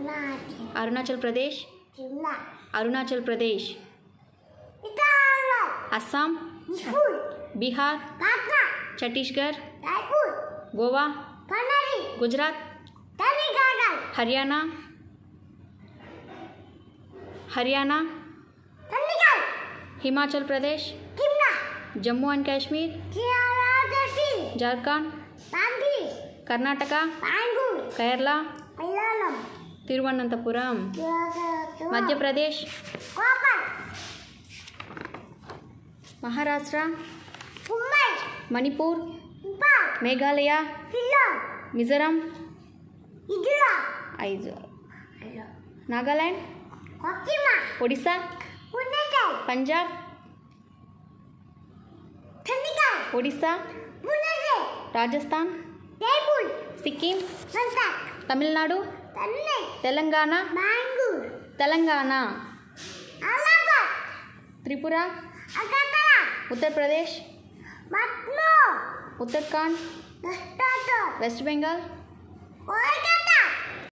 Arunachal Pradesh Arunachal Pradesh Assam Bihar Chhattisgarh Goa Gujarat Haryana Himachal Pradesh Jammu and Kashmir Jharkhand Karnataka Kerala Thiruvananthapuram Madhya Pradesh Maharashtra Manipur Meghalaya Mizoram Nagaland Odisha Punjab Odisha Rajasthan Sikkim Tamil Nadu Telangana Tripura Uttar Pradesh Uttarakhand West Bengal